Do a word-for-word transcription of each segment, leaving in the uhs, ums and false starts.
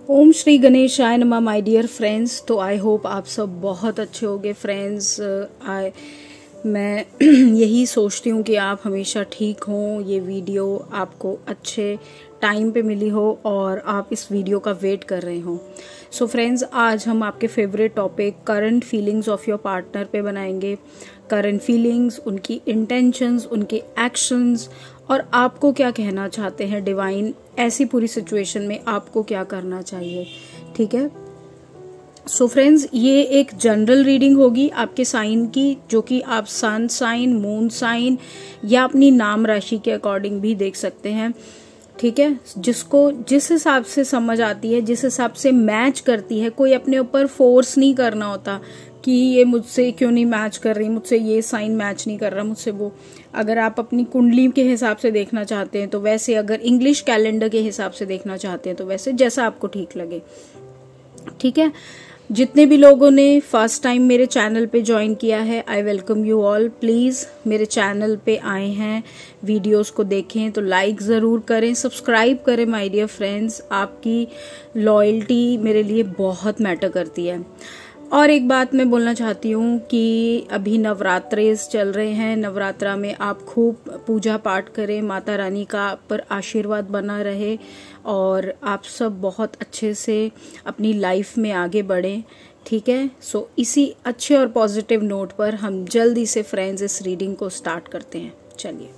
ओम श्री गणेशाय नमः my dear friends. तो आई होप आप सब बहुत अच्छे होंगे फ्रेंड्स। आई मैं यही सोचती हूँ कि आप हमेशा ठीक हों, ये वीडियो आपको अच्छे टाइम पे मिली हो और आप इस वीडियो का वेट कर रहे हो। सो फ्रेंड्स, आज हम आपके favourite topic current feelings of your partner पे बनाएंगे। करंट फीलिंग्स, उनकी इंटेंशंस, उनके एक्शंस और आपको क्या कहना चाहते हैं डिवाइन, ऐसी पूरी सिचुएशन में आपको क्या करना चाहिए। ठीक है। सो so फ्रेंड्स, ये एक जनरल रीडिंग होगी आपके साइन की, जो कि आप सन साइन, मून साइन या अपनी नाम राशि के अकॉर्डिंग भी देख सकते हैं। ठीक है। जिसको जिस हिसाब से समझ आती है, जिस हिसाब से मैच करती है, कोई अपने ऊपर फोर्स नहीं करना होता कि ये मुझसे क्यों नहीं मैच कर रही, मुझसे ये साइन मैच नहीं कर रहा, मुझसे वो। अगर आप अपनी कुंडली के हिसाब से देखना चाहते हैं तो वैसे, अगर इंग्लिश कैलेंडर के हिसाब से देखना चाहते हैं तो वैसे, जैसा आपको ठीक लगे। ठीक है। जितने भी लोगों ने फर्स्ट टाइम मेरे चैनल पे ज्वाइन किया है, I welcome you all. Please मेरे चैनल पे आए हैं, वीडियोस को देखें तो लाइक जरूर करें, सब्सक्राइब करें माय डियर फ्रेंड्स। आपकी लॉयल्टी मेरे लिए बहुत मैटर करती है। और एक बात मैं बोलना चाहती हूँ कि अभी नवरात्रे चल रहे हैं। नवरात्रा में आप खूब पूजा पाठ करें, माता रानी का पर आशीर्वाद बना रहे और आप सब बहुत अच्छे से अपनी लाइफ में आगे बढ़ें। ठीक है। सो इसी अच्छे और पॉजिटिव नोट पर हम जल्दी से फ्रेंड्स इस रीडिंग को स्टार्ट करते हैं। चलिए।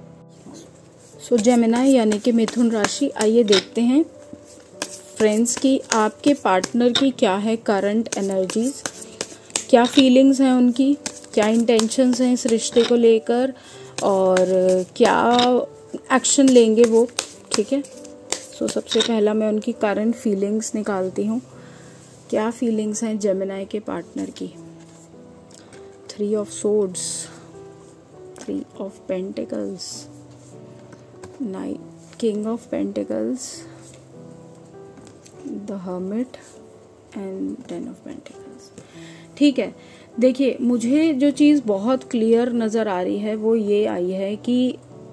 सो जेमिनी यानी कि मिथुन राशि, आइए देखते हैं फ्रेंड्स की आपके पार्टनर की क्या है करंट एनर्जीज, क्या फीलिंग्स हैं उनकी, क्या इंटेंशंस हैं इस रिश्ते को लेकर और क्या एक्शन लेंगे वो। ठीक है। सो सबसे पहला मैं उनकी करंट फीलिंग्स निकालती हूँ। क्या फीलिंग्स हैं जेमिनी के पार्टनर की। Three of swords, three of pentacles, knight, king of pentacles, the hermit and ten of pentacles. ठीक है। देखिए, मुझे जो चीज़ बहुत क्लियर नज़र आ रही है वो ये आई है कि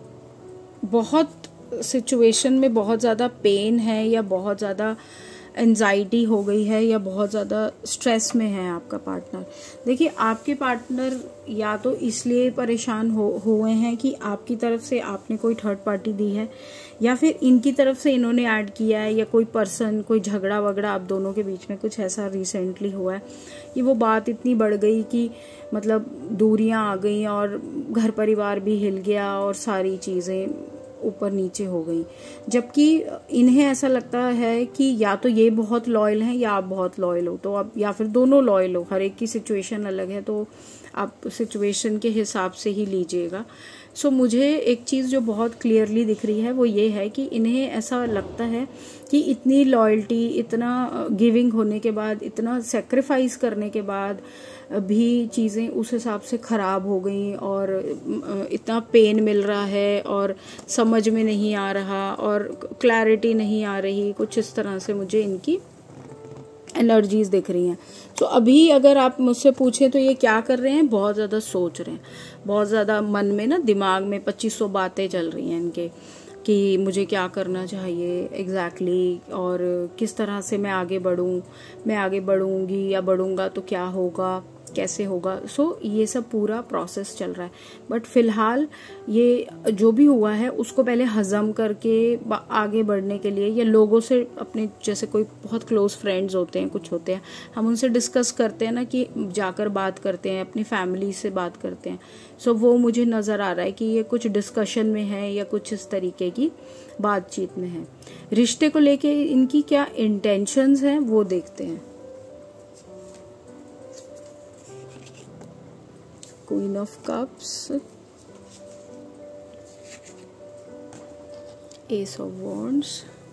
बहुत सिचुएशन में बहुत ज़्यादा पेन है या बहुत ज़्यादा एंजाइटी हो गई है या बहुत ज़्यादा स्ट्रेस में है आपका पार्टनर। देखिए, आपके पार्टनर या तो इसलिए परेशान हो हुए हैं कि आपकी तरफ से आपने कोई थर्ड पार्टी दी है या फिर इनकी तरफ से इन्होंने ऐड किया है, या कोई पर्सन, कोई झगड़ा वगड़ा आप दोनों के बीच में कुछ ऐसा रिसेंटली हुआ है कि वो बात इतनी बढ़ गई कि मतलब दूरियां आ गई और घर परिवार भी हिल गया और सारी चीज़ें ऊपर नीचे हो गई। जबकि इन्हें ऐसा लगता है कि या तो ये बहुत लॉयल हैं या आप बहुत लॉयल हो, तो आप या फिर दोनों लॉयल हो। हर एक की सिचुएशन अलग है तो आप सिचुएशन के हिसाब से ही लीजिएगा। सो so, मुझे एक चीज़ जो बहुत क्लियरली दिख रही है वो ये है कि इन्हें ऐसा लगता है कि इतनी लॉयल्टी, इतना गिविंग होने के बाद, इतना सेक्रीफाइस करने के बाद भी चीज़ें उस हिसाब से ख़राब हो गई और इतना पेन मिल रहा है और समझ में नहीं आ रहा और क्लैरिटी नहीं आ रही। कुछ इस तरह से मुझे इनकी एनर्जीज दिख रही हैं। तो अभी अगर आप मुझसे पूछें तो ये क्या कर रहे हैं, बहुत ज़्यादा सोच रहे हैं, बहुत ज़्यादा मन में ना, दिमाग में पच्चीस सौ बातें चल रही हैं इनके कि मुझे क्या करना चाहिए एग्जैक्टली exactly, और किस तरह से मैं आगे बढ़ूं, मैं आगे बढ़ूंगी या बढ़ूंगा तो क्या होगा, कैसे होगा। सो so, ये सब पूरा प्रोसेस चल रहा है। बट फिलहाल ये जो भी हुआ है उसको पहले हजम करके आगे बढ़ने के लिए, या लोगों से, अपने जैसे कोई बहुत क्लोज फ्रेंड्स होते हैं, कुछ होते हैं, हम उनसे डिस्कस करते हैं ना, कि जाकर बात करते हैं, अपनी फैमिली से बात करते हैं। सो so, वो मुझे नज़र आ रहा है कि ये कुछ डिस्कशन में है या कुछ इस तरीके की बातचीत में है। रिश्ते को लेके इनकी क्या इंटेंशंस हैं वो देखते हैं। Queen of cups, ace of wands,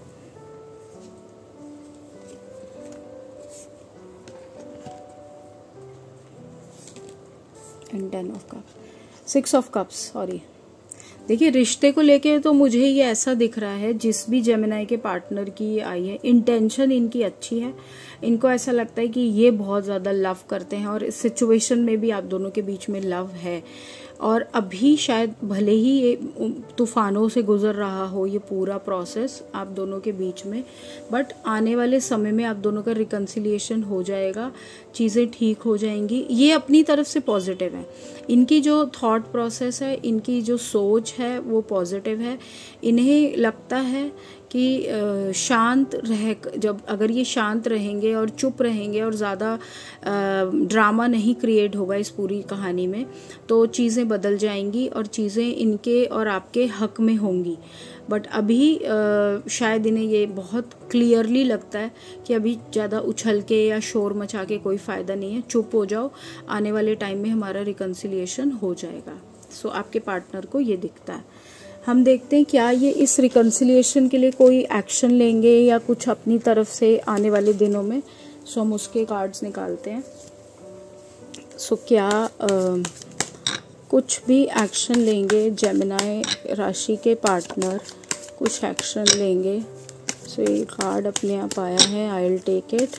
and ten of cups, six of cups. Sorry. देखिए, रिश्ते को लेके तो मुझे ये ऐसा दिख रहा है, जिस भी जेमिनी के पार्टनर की आई है, इंटेंशन इनकी अच्छी है। इनको ऐसा लगता है कि ये बहुत ज़्यादा लव करते हैं और इस सिचुएशन में भी आप दोनों के बीच में लव है। और अभी शायद भले ही ये तूफानों से गुजर रहा हो ये पूरा प्रोसेस आप दोनों के बीच में, बट आने वाले समय में आप दोनों का रिकन्सिलिएशन हो जाएगा, चीज़ें ठीक हो जाएंगी। ये अपनी तरफ से पॉजिटिव है, इनकी जो थॉट प्रोसेस है, इनकी जो सोच है वो पॉजिटिव है। इन्हें लगता है कि शांत रह जब अगर ये शांत रहेंगे और चुप रहेंगे और ज़्यादा ड्रामा नहीं क्रिएट होगा इस पूरी कहानी में, तो चीज़ें बदल जाएंगी और चीज़ें इनके और आपके हक में होंगी। बट अभी आ, शायद इन्हें ये बहुत क्लियरली लगता है कि अभी ज़्यादा उछल के या शोर मचा के कोई फ़ायदा नहीं है, चुप हो जाओ, आने वाले टाइम में हमारा रिकन्सिलिएशन हो जाएगा। सो so, आपके पार्टनर को ये दिखता है। हम देखते हैं क्या ये इस रिकन्सिलिएशन के लिए कोई एक्शन लेंगे या कुछ अपनी तरफ से आने वाले दिनों में। सो हम उसके कार्ड्स निकालते हैं। सो क्या आ, कुछ भी एक्शन लेंगे जेमिनी राशि के पार्टनर, कुछ एक्शन लेंगे। सो ये कार्ड अपने आप आया है, आई विल टेक इट।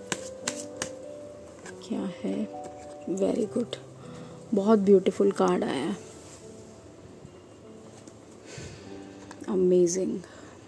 क्या है, वेरी गुड, बहुत ब्यूटीफुल कार्ड आया है, अमेजिंग।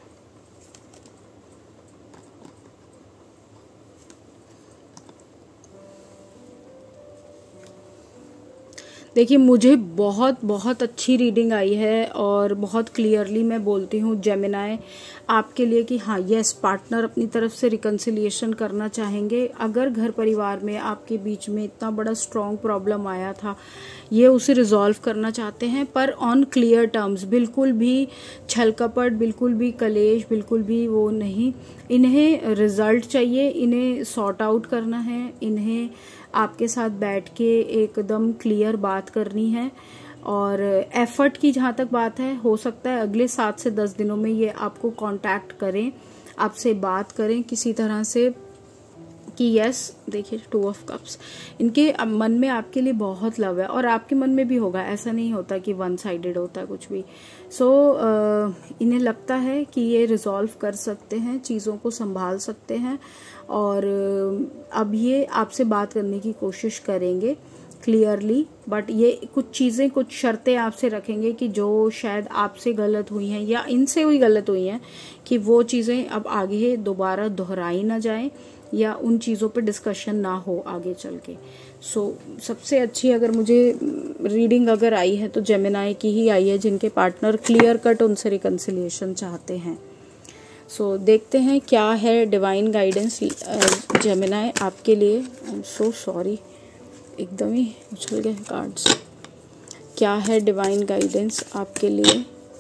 देखिए मुझे बहुत बहुत अच्छी रीडिंग आई है और बहुत क्लियरली मैं बोलती हूँ जेमिनी आपके लिए कि हाँ यस, पार्टनर अपनी तरफ से रिकन्सिलिएशन करना चाहेंगे। अगर घर परिवार में आपके बीच में इतना बड़ा स्ट्रॉन्ग प्रॉब्लम आया था, ये उसे रिजॉल्व करना चाहते हैं, पर ऑन क्लियर टर्म्स, बिल्कुल भी छल कपट, बिल्कुल भी कलेश, बिल्कुल भी वो नहीं। इन्हें रिजल्ट चाहिए, इन्हें सॉर्ट आउट करना है, इन्हें आपके साथ बैठ के एकदम क्लियर बात करनी है। और एफर्ट की जहाँ तक बात है, हो सकता है अगले सात से दस दिनों में ये आपको कांटेक्ट करें, आपसे बात करें किसी तरह से कि यस। देखिए टू ऑफ कप्स, इनके मन में आपके लिए बहुत लव है और आपके मन में भी होगा, ऐसा नहीं होता कि वन साइडेड होता है कुछ भी। सो so, uh, इन्हें लगता है कि ये रिजॉल्व कर सकते हैं, चीज़ों को संभाल सकते हैं और uh, अब ये आपसे बात करने की कोशिश करेंगे क्लियरली। बट ये कुछ चीज़ें, कुछ शर्तें आपसे रखेंगे कि जो शायद आपसे गलत हुई हैं या इनसे हुई गलत हुई हैं, कि वो चीज़ें अब आगे दोबारा दोहराई ना जाएं या उन चीज़ों पे डिस्कशन ना हो आगे चल के। सो so, सबसे अच्छी अगर मुझे रीडिंग अगर आई है तो जेमिनी की ही आई है, जिनके पार्टनर क्लियर कट उनसे रिकन्सिलिएशन चाहते हैं। सो so, देखते हैं क्या है डिवाइन गाइडेंस जेमिनी आपके लिए। आई एम सो सॉरी, एकदम ही उछल गए कार्ड्स। क्या है डिवाइन गाइडेंस आपके लिए?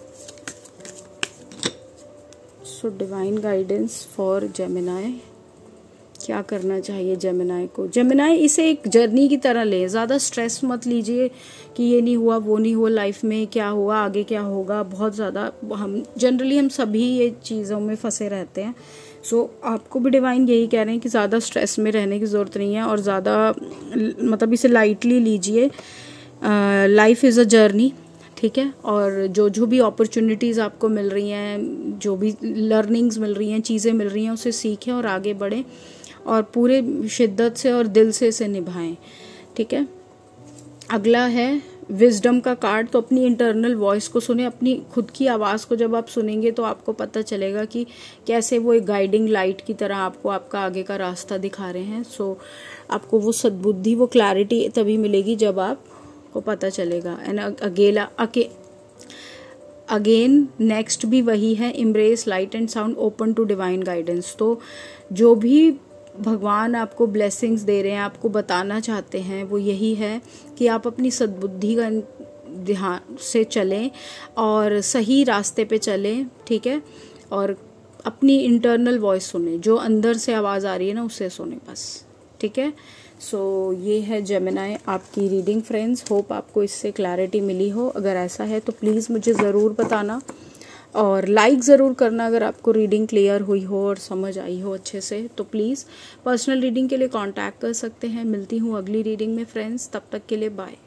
So divine guidance for Gemini, क्या करना चाहिए जेमिनी को? जेमिनी इसे एक जर्नी की तरह ले, ज़्यादा स्ट्रेस मत लीजिए कि ये नहीं हुआ, वो नहीं हुआ, लाइफ में क्या हुआ, आगे क्या होगा। बहुत ज़्यादा हम जनरली हम सभी ये चीज़ों में फंसे रहते हैं। सो so, आपको भी डिवाइन यही कह रहे हैं कि ज़्यादा स्ट्रेस में रहने की ज़रूरत नहीं है और ज़्यादा मतलब इसे लाइटली लीजिए। लाइफ इज़ अ जर्नी, ठीक है। और जो जो भी अपॉर्चुनिटीज़ आपको मिल रही हैं, जो भी लर्निंग्स मिल रही हैं, चीज़ें मिल रही हैं, उसे सीखें और आगे बढ़ें और पूरे शिद्दत से और दिल से इसे निभाएं, ठीक है। अगला है विजडम का कार्ड। तो अपनी इंटरनल वॉइस को सुने, अपनी खुद की आवाज़ को जब आप सुनेंगे तो आपको पता चलेगा कि कैसे वो एक गाइडिंग लाइट की तरह आपको आपका आगे का रास्ता दिखा रहे हैं। सो आपको वो सद्बुद्धि, वो क्लैरिटी तभी मिलेगी जब आपको पता चलेगा। एंड अगेला अके अगेन नेक्स्ट भी वही है, embrace light and sound, open to divine guidance. तो जो भी भगवान आपको ब्लेसिंग्स दे रहे हैं, आपको बताना चाहते हैं, वो यही है कि आप अपनी सद्बुद्धि का ध्यान से चलें और सही रास्ते पे चलें, ठीक है। और अपनी इंटरनल वॉइस सुने, जो अंदर से आवाज़ आ रही है ना, उसे सुने बस, ठीक है। सो so, ये है जेमिनी आपकी रीडिंग फ्रेंड्स। होप आपको इससे क्लैरिटी मिली हो। अगर ऐसा है तो प्लीज़ मुझे ज़रूर बताना और लाइक ज़रूर करना अगर आपको रीडिंग क्लियर हुई हो और समझ आई हो अच्छे से। तो प्लीज़ पर्सनल रीडिंग के लिए कांटेक्ट कर सकते हैं। मिलती हूँ अगली रीडिंग में फ्रेंड्स, तब तक के लिए बाय।